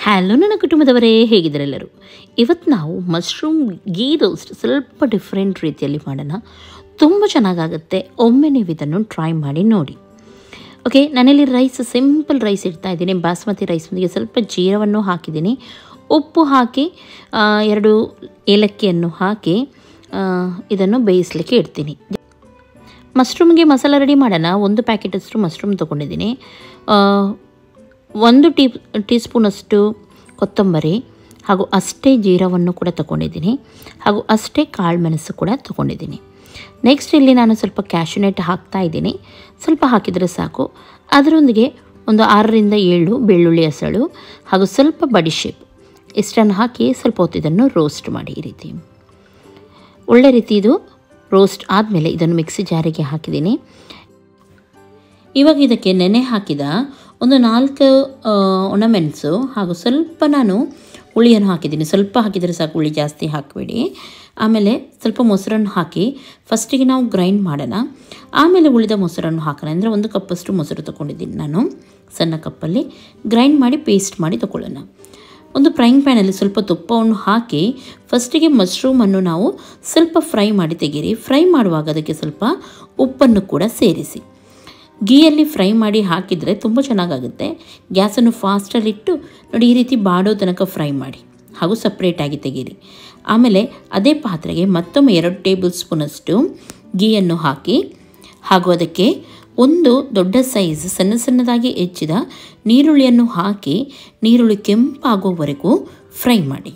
Hello ನನ್ನ ಕುಟುಂಬದವರೇ, ಹೇಗಿದ್ದರೆಲ್ಲರೂ? ಇವತ್ತು ನಾವು ಮಶ್ರೂಮ್ ಗೀ ರೋಸ್ಟ್ ಸ್ವಲ್ಪ ಡಿಫ್ರೆಂಟ್ ರೀತಿಯಲ್ಲಿ ಮಾಡೋಣ. ತುಂಬ ಚೆನ್ನಾಗಾಗುತ್ತೆ. ಒಮ್ಮೆ ನೀವು ಇದನ್ನು ಟ್ರೈ ಮಾಡಿ ನೋಡಿ. ಓಕೆ, ನಾನಿಲ್ಲಿ ರೈಸ್ ಸಿಂಪಲ್ ರೈಸ್ ಇಡ್ತಾ ಇದ್ದೀನಿ. ಬಾಸ್ಮತಿ ರೈಸ್ನೊಂದಿಗೆ ಸ್ವಲ್ಪ ಜೀರವನ್ನು ಹಾಕಿದ್ದೀನಿ, ಉಪ್ಪು ಹಾಕಿ 2 ಏಲಕ್ಕಿಯನ್ನು ಹಾಕಿ ಇದನ್ನು ಬೇಯಿಸಲಿಕ್ಕೆ ಇಡ್ತೀನಿ. ಮಶ್ರೂಮ್ಗೆ ಮಸಾಲ ರೆಡಿ ಮಾಡೋಣ. 1 ಪ್ಯಾಕೆಟಷ್ಟು ಮಶ್ರೂಮ್ ತೊಗೊಂಡಿದ್ದೀನಿ, 1 ಟೀ ಸ್ಪೂನಷ್ಟು ಕೊತ್ತಂಬರಿ ಹಾಗೂ ಅಷ್ಟೇ ಜೀರವನ್ನು ಕೂಡ ತೊಗೊಂಡಿದ್ದೀನಿ, ಹಾಗೂ ಅಷ್ಟೇ ಕಾಳು ಮೆಣಸು ಕೂಡ ತೊಗೊಂಡಿದ್ದೀನಿ. ನೆಕ್ಸ್ಟ್ ಇಲ್ಲಿ ನಾನು ಸ್ವಲ್ಪ ಕ್ಯಾಶ್ಯೂನಟ್ ಹಾಕ್ತಾ ಇದ್ದೀನಿ. ಸ್ವಲ್ಪ ಹಾಕಿದರೆ ಸಾಕು. ಅದರೊಂದಿಗೆ ಒಂದು 6ರಿಂದ 7 ಬೆಳ್ಳುಳ್ಳಿ ಹೆಸಳು ಹಾಗೂ ಸ್ವಲ್ಪ ಬಡಿಶೇಪ್ ಇಷ್ಟನ್ನು ಹಾಕಿ ಸ್ವಲ್ಪ ಹೊತ್ತು ಇದನ್ನು ರೋಸ್ಟ್ ಮಾಡಿ. ಈ ರೀತಿ ಒಳ್ಳೆ ರೀತಿ ಇದು ರೋಸ್ಟ್ ಆದಮೇಲೆ ಇದನ್ನು ಮಿಕ್ಸಿ ಜಾರಿಗೆ ಹಾಕಿದ್ದೀನಿ. ಇವಾಗ ಇದಕ್ಕೆ ನೆನೆ ಹಾಕಿದ ಒಂದು 4 ಒಣಮೆಣಸು ಹಾಗೂ ಸ್ವಲ್ಪ ನಾನು ಹುಳಿಯನ್ನು ಹಾಕಿದ್ದೀನಿ. ಸ್ವಲ್ಪ ಹಾಕಿದರೆ ಸಾಕು, ಹುಳಿ ಜಾಸ್ತಿ ಹಾಕಬೇಡಿ. ಆಮೇಲೆ ಸ್ವಲ್ಪ ಮೊಸರನ್ನು ಹಾಕಿ ಫಸ್ಟಿಗೆ ನಾವು ಗ್ರೈಂಡ್ ಮಾಡೋಣ, ಆಮೇಲೆ ಉಳಿದ ಮೊಸರನ್ನು ಹಾಕೋಣ. ಅಂದರೆ 1 ಕಪ್ಪಷ್ಟು ಮೊಸರು ತೊಗೊಂಡಿದ್ದೀನಿ ನಾನು, ಸಣ್ಣ ಕಪ್ಪಲ್ಲಿ ಗ್ರೈಂಡ್ ಮಾಡಿ ಪೇಸ್ಟ್ ಮಾಡಿ ತೊಗೊಳ್ಳೋಣ. ಒಂದು ಫ್ರೈಯಿಂಗ್ ಪ್ಯಾನಲ್ಲಿ ಸ್ವಲ್ಪ ತುಪ್ಪವನ್ನು ಹಾಕಿ ಫಸ್ಟಿಗೆ ಮಶ್ರೂಮನ್ನು ನಾವು ಸ್ವಲ್ಪ ಫ್ರೈ ಮಾಡಿ ತೆಗೀರಿ. ಫ್ರೈ ಮಾಡುವಾಗ ಅದಕ್ಕೆ ಸ್ವಲ್ಪ ಉಪ್ಪನ್ನು ಕೂಡ ಸೇರಿಸಿ. ಗೀಯಲ್ಲಿ ಫ್ರೈ ಮಾಡಿ ಹಾಕಿದರೆ ತುಂಬ ಚೆನ್ನಾಗಾಗುತ್ತೆ. ಗ್ಯಾಸನ್ನು ಫಾಸ್ಟಲ್ಲಿಟ್ಟು ನೋಡಿ, ಈ ರೀತಿ ಬಾಡೋ ತನಕ ಫ್ರೈ ಮಾಡಿ ಹಾಗೂ ಸಪ್ರೇಟಾಗಿ ತೆಗೀರಿ. ಆಮೇಲೆ ಅದೇ ಪಾತ್ರೆಗೆ ಮತ್ತೊಮ್ಮೆ 2 ಟೇಬಲ್ ಸ್ಪೂನಷ್ಟು ಗೀಯನ್ನು ಹಾಕಿ ಹಾಗೂ ಅದಕ್ಕೆ 1 ದೊಡ್ಡ ಸೈಜ್ ಸಣ್ಣದಾಗಿ ಹೆಚ್ಚಿದ ನೀರುಳ್ಳಿಯನ್ನು ಹಾಕಿ ನೀರುಳ್ಳಿ ಕೆಂಪಾಗುವವರೆಗೂ ಫ್ರೈ ಮಾಡಿ.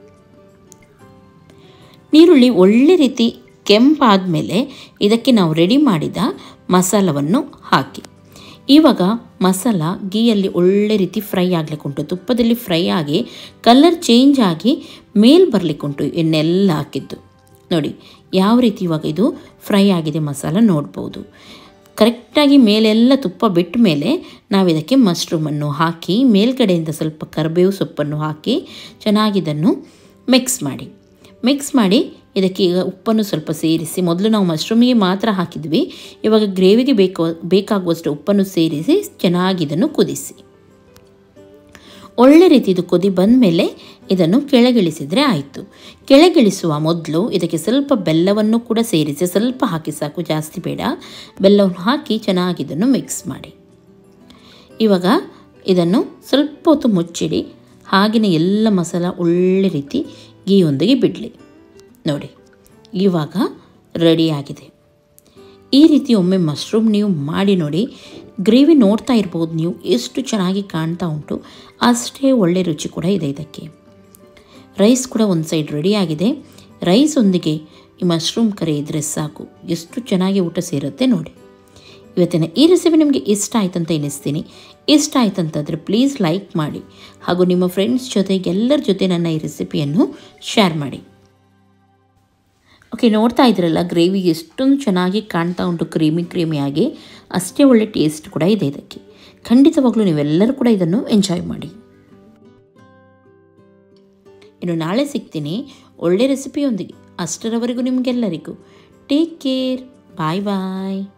ನೀರುಳ್ಳಿ ಒಳ್ಳೆ ರೀತಿ ಕೆಂಪಾದ ಮೇಲೆ ಇದಕ್ಕೆ ನಾವು ರೆಡಿ ಮಾಡಿದ ಮಸಾಲವನ್ನು ಹಾಕಿ. ಇವಾಗ ಮಸಾಲ ಗೀಯಲ್ಲಿ ಒಳ್ಳೆ ರೀತಿ ಫ್ರೈ ಆಗಲಿಕ್ಕುಂಟು. ತುಪ್ಪದಲ್ಲಿ ಫ್ರೈ ಆಗಿ ಕಲರ್ ಚೇಂಜ್ ಆಗಿ ಮೇಲೆ ಬರಲಿಕ್ಕುಂಟು ಎಣ್ಣೆಲ್ಲ ಹಾಕಿದ್ದು. ನೋಡಿ ಯಾವ ರೀತಿ ಇವಾಗ ಇದು ಫ್ರೈ ಆಗಿದೆ ಮಸಾಲ ನೋಡ್ಬೋದು. ಕರೆಕ್ಟಾಗಿ ಮೇಲೆಲ್ಲ ತುಪ್ಪ ಬಿಟ್ಟ ಮೇಲೆ ನಾವು ಇದಕ್ಕೆ ಮಶ್ರೂಮನ್ನು ಹಾಕಿ ಮೇಲ್ಗಡೆಯಿಂದ ಸ್ವಲ್ಪ ಕರಿಬೇವು ಸೊಪ್ಪನ್ನು ಹಾಕಿ ಚೆನ್ನಾಗಿದನ್ನು ಮಿಕ್ಸ್ ಮಾಡಿ ಇದಕ್ಕೆ ಈಗ ಉಪ್ಪನ್ನು ಸ್ವಲ್ಪ ಸೇರಿಸಿ. ಮೊದಲು ನಾವು ಮಶ್ರೂಮಿಗೆ ಮಾತ್ರ ಹಾಕಿದ್ವಿ, ಇವಾಗ ಗ್ರೇವಿಗೆ ಬೇಕಾಗುವಷ್ಟು ಉಪ್ಪನ್ನು ಸೇರಿಸಿ ಚೆನ್ನಾಗಿದನ್ನು ಕುದಿಸಿ. ಒಳ್ಳೆ ರೀತಿ ಇದು ಕುದಿ ಬಂದ ಮೇಲೆ ಇದನ್ನು ಕೆಳಗಿಳಿಸಿದರೆ ಆಯಿತು. ಕೆಳಗಿಳಿಸುವ ಮೊದಲು ಇದಕ್ಕೆ ಸ್ವಲ್ಪ ಬೆಲ್ಲವನ್ನು ಕೂಡ ಸೇರಿಸಿ, ಸ್ವಲ್ಪ ಹಾಕಿ ಸಾಕು, ಜಾಸ್ತಿ ಬೇಡ. ಬೆಲ್ಲವನ್ನು ಹಾಕಿ ಚೆನ್ನಾಗಿದನ್ನು ಮಿಕ್ಸ್ ಮಾಡಿ. ಇವಾಗ ಇದನ್ನು ಸ್ವಲ್ಪ ಹೊತ್ತು ಮುಚ್ಚಿಡಿ. ಹಾಗೆಯೇ ಎಲ್ಲ ಮಸಾಲ ಒಳ್ಳೆ ರೀತಿ ಗೀಯೊಂದಿಗೆ ಬಿಡಲಿ. ನೋಡಿ ಇವಾಗ ರೆಡಿಯಾಗಿದೆ. ಈ ರೀತಿ ಒಮ್ಮೆ ಮಶ್ರೂಮ್ ನೀವು ಮಾಡಿ ನೋಡಿ. ಗ್ರೇವಿ ನೋಡ್ತಾ ಇರ್ಬೋದು ನೀವು, ಎಷ್ಟು ಚೆನ್ನಾಗಿ ಕಾಣ್ತಾ ಉಂಟು, ಅಷ್ಟೇ ಒಳ್ಳೆ ರುಚಿ ಕೂಡ ಇದೆ ಇದಕ್ಕೆ. ರೈಸ್ ಕೂಡ ಒಂದು ಸೈಡ್ ರೆಡಿಯಾಗಿದೆ. ರೈಸೊಂದಿಗೆ ಈ ಮಶ್ರೂಮ್ ಕರಿ ಇದ್ದರೆ ಸಾಕು, ಎಷ್ಟು ಚೆನ್ನಾಗಿ ಊಟ ಸೇರುತ್ತೆ ನೋಡಿ. ಇವತ್ತಿನ ಈ ರೆಸಿಪಿ ನಿಮಗೆ ಇಷ್ಟ ಆಯ್ತಂತ ಎನಿಸ್ತೀನಿ. ಇಷ್ಟ ಆಯ್ತಂತಂದರೆ ಪ್ಲೀಸ್ ಲೈಕ್ ಮಾಡಿ ಹಾಗೂ ನಿಮ್ಮ ಫ್ರೆಂಡ್ಸ್ ಜೊತೆಗೆ ಎಲ್ಲರ ಜೊತೆ ನನ್ನ ಈ ರೆಸಿಪಿಯನ್ನು ಶೇರ್ ಮಾಡಿ. ಓಕೆ, ನೋಡ್ತಾ ಇದ್ರಲ್ಲ ಗ್ರೇವಿ ಎಷ್ಟೊಂದು ಚೆನ್ನಾಗಿ ಕಾಣ್ತಾ ಉಂಟು, ಕ್ರೀಮಿಯಾಗಿ. ಅಷ್ಟೇ ಒಳ್ಳೆ ಟೇಸ್ಟ್ ಕೂಡ ಇದೆ ಇದಕ್ಕೆ. ಖಂಡಿತವಾಗ್ಲೂ ನೀವೆಲ್ಲರೂ ಕೂಡ ಇದನ್ನು ಎಂಜಾಯ್ ಮಾಡಿ. ಇನ್ನು ನಾಳೆ ಸಿಗ್ತೀನಿ ಒಳ್ಳೆ ರೆಸಿಪಿಯೊಂದಿಗೆ. ಅಷ್ಟರವರೆಗೂ ನಿಮಗೆಲ್ಲರಿಗೂ ಟೇಕ್ ಕೇರ್. ಬಾಯ್.